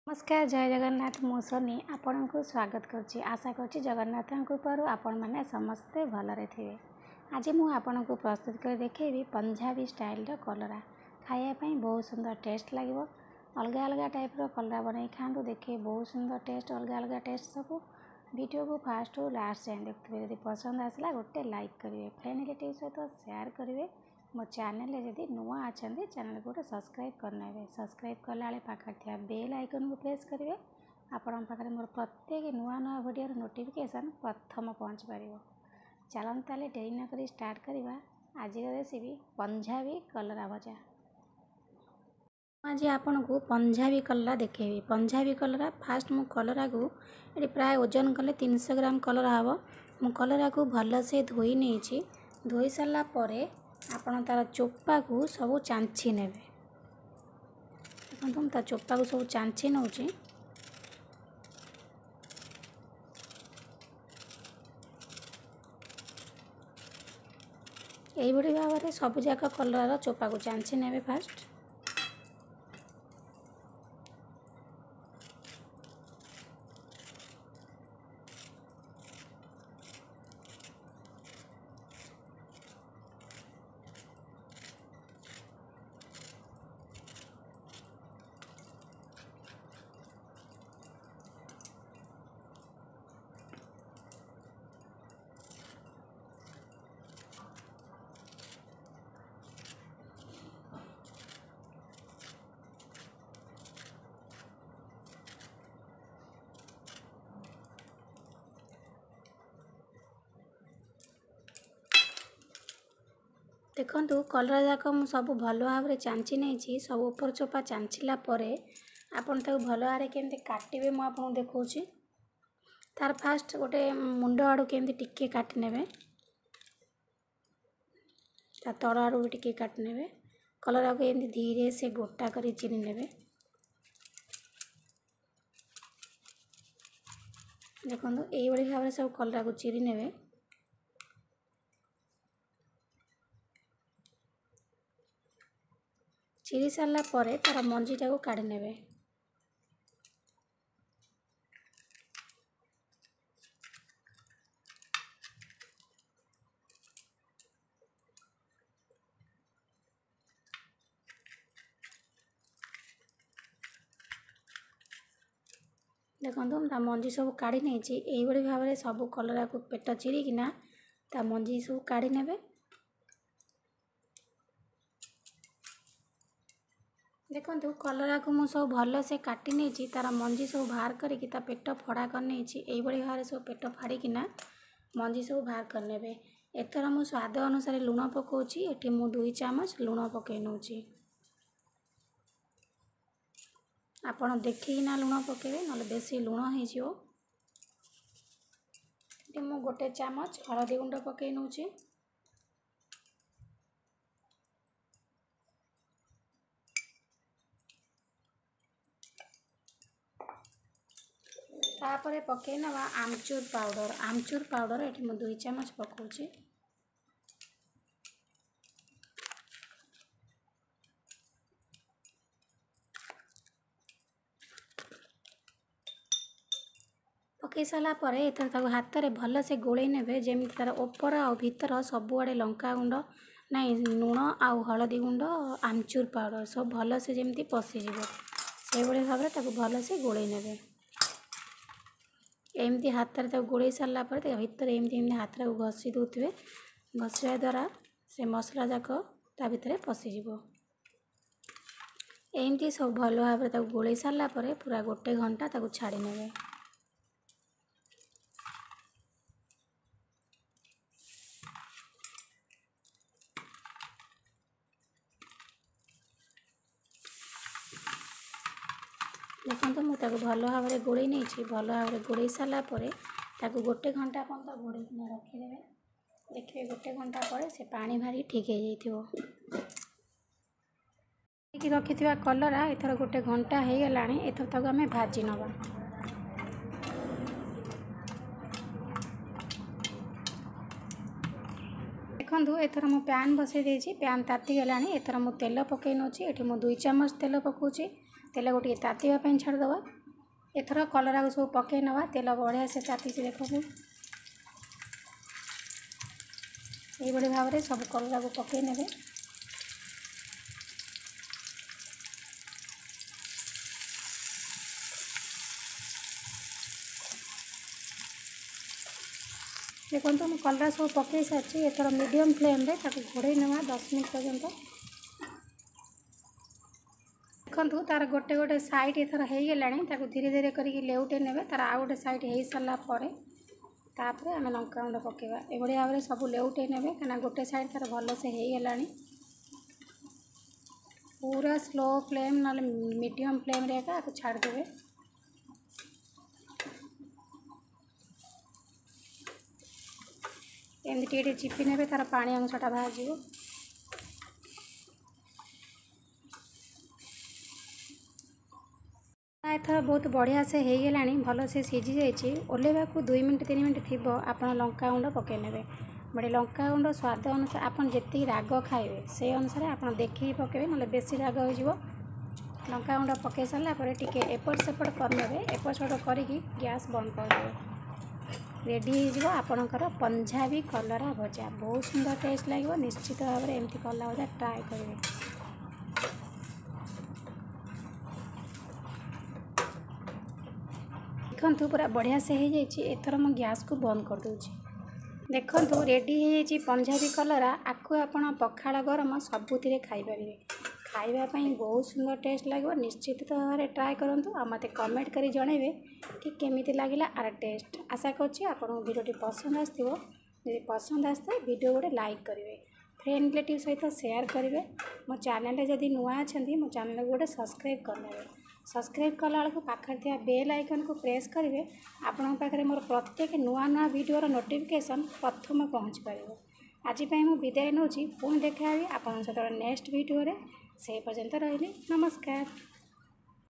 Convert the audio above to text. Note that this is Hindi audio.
नमस्कार जय जगन्नाथ मु सोनी आपण को स्वागत करछि। आशा करछि जगन्नाथ कृपारू आपण मैंने समस्ते भलरे थे। आज मु आपण को प्रस्तुत कर देखेबी पंजाबी स्टाइल रो कलरा खाया पई बहुत सुंदर टेस्ट लागिवो। अलग अलग टाइप रो कलरा बनै खांतु देखे बहुत सुंदर टेस्ट अलग अलग टेस्ट सब वीडियो को फास्ट टू लास्ट जाए देखते। यदि पसंद आसला गोटे लाइक करेंगे, फ्रेंड रिलेटिव सहित शेयर करेंगे। मो चैनल जदि नुआ अच्छा चैनल को सब्सक्राइब करने सब्सक्राइब कला पाखे बेल आइकन को प्रेस करेंगे। आपण पाखे मोर प्रत्येक नुआ नुआ वीडियो नोटिफिकेशन प्रथम पहुँच पार। चलन ताले डेरी न करी स्टार्ट करवा आज रेसिपी पंजाबी कलरा भजा। आज आपण को पंजाबी कलरा देखेबी। पंजाबी कलरा फास्ट मु कलरा को ये प्राय ओजन कले 300 ग्राम कलरा हम। मु कलरा को भल से धोई नहीं। धोई सारा परे आपण तार चोपा को सब चांची ने देखो तार चोपा को सब चांची नौ। यही भाव में सबुजाक कलर चोपा को चांची ने फास्ट। देखु कलरा जाक मु सब भल भाव में चांची नहीं। सब ऊपर चोपा चांचिला परे आपन ताको भल भाव केमती काटिबे मु आपको देखौछि। तार फास्ट गोटे मुंड आड़ू केमती टिके काटि नेबे, ता तड़ आड़ू भी टिके काटि नेबे। कलरा को एमती धीरे से गोटा करी चिरी नेबे। देखो यही भाव में सब कलरा को चिरी नेबे। चिरी सारा परे तार मंजीटा को काढ़ी नेबे। देखो ता मंजी सब काढ़ी नहीं। यही भाव में सब कलरा को पेट चिरिकिना ता मंजी सब काढ़ी नेबे। देखो कलरा को मु सब भल से काटी नहीं। तार मंजी सब बाहर करके ता पेट फड़ा कर नहीं। यही भाव में सब पेट फाड़ीकिना मंजी सब बाहर करने। एथर मु स्वाद अनुसार लुण पकाउछि। एठी मु 2 चामच लुण पकई नउछि। आपण देखिना लुण पकेबे नले बेसी लुण हो जिवो। एठी मु 1 चामच हळदी गुंड पकई नउछि। तापरे पकई नवा आमचूर पाउडर। आमचूर पाउडर एठी मु 2 चामच पकाउछि। पकई सारा परे एथर ताको हाथ रे भल से गोळै नेबे जेमिति तार ऊपर आ भीतर सब आड़े लंका गुंड नहीं लुण आ हळदी गुंड आमचूर पाउडर सब भल से जेमिति पशि जिवो से भली भाव में ताको भल से गोळै नेबे। एमती हाथ रे ताको गोळै सारा परे भीतर एमती एमती हाथ रे घसी दोथिबे। घसिया द्वारा से मसला जाक ता भीतर पशि जिवो। एमती सब भल भाव में ताको गोळै सारा परे पूरा 1 घंटा ताको छाड़ी नेबे। देखो मुझे भल भाव में गोड़े नहीं। भल भाव में गोड़े सारा पर 1 घंटा पर्यंत घोड़े रखीदे। देखिए 1 घंटा पर से पानी भारी ठीक हो रखि कलरा एथर 1 घंटा हो गला। एथर तक आम भाजी नवा। देखो एथर मु पैन बसई देछि। पैन ताती गलानी। एथर मु तेल पकई नउछि। एठी मु 2 चामच तेल पकाउछि। तेल को टिके तातीबा छाड़ीदबा। एथर कलरा को सब पकई नवा। तेल बढ़िया से ताती देखो ये भाव में सब कलरा को पकई ने। देखो मैं कलरा सब पकई सारी। एथर मीडियम फ्लेम रे घोड़े नवा 10 मिनट पर्यंत। देखो तार गोटे गोटे साइड एथर हो गला। धीरे धीरे करके लेउटे ने। तार आ गोटे साइड हो सारा पर आम लंका गुंड पकेवा। ये भाव में सब लेउटे ने कहीं गोटे साइड तार भल से हो गला। पूरा स्लो फ्लेम ना मीडियम फ्लेम रे छाड़देवे। एमती टे चिपी ने तार पानी अंशटा बाहर जाव। एथर बहुत बढ़िया से हो गला। भल से सीझी जाइए। ओल्हेवा को 2 मिनट 3 मिनट थी आप लंका गुंड पकई ने। बड़े लंका गुंड स्वाद अनुसार आप जी राग खाइबे से अनुसार आप देखिए पकेबे ना बेसी राग हो। लंका गुंड पकई सारापर टी एपट सेपट करने। एपट सेपट करके गैस बंद करदे। रेडी हो आपणकर पंजाबी कलरा भजा। बहुत सुंदर टेस्ट लगे। निश्चित भाव में एमती कलरा भजा ट्राए करेंगे। देखु पूरा बढ़िया से हो जाइए। एथर मो गैस को बंद कर दूँ। देखु रेडी हो पंजाबी कलरा। आपको आपण पखाड़ गरम सबुति खाईपारे। खावाई बहुत सुंदर टेस्ट लगे। निश्चित भाव में ट्राए करूँ। आ मत कमेंट कर जनइबे कि केमी लगे आर टेस्ट। आशा करुँच आपको वीडियो पसंद आसो। जब पसंद आसता वीडियो गोटे लाइक करेंगे। फ्रेंड रिलेटिव सहित शेयर करेंगे। मो चैनल जदि नुआ अच्छा मो चैनल को गोटे सब्सक्राइब करने। सब्सक्राइब कला पाखे थी बेल आइकन को प्रेस करेंगे। आपण पाखे मोर प्रत्येक नुआ नुआ वीडियोर नोटिफिकेशन प्रथम पहुँच पार। आज मुझे विदाय नौची। पुणी देखा आप नेक्स्ट वीडियो से पर्यंत रही। नमस्कार।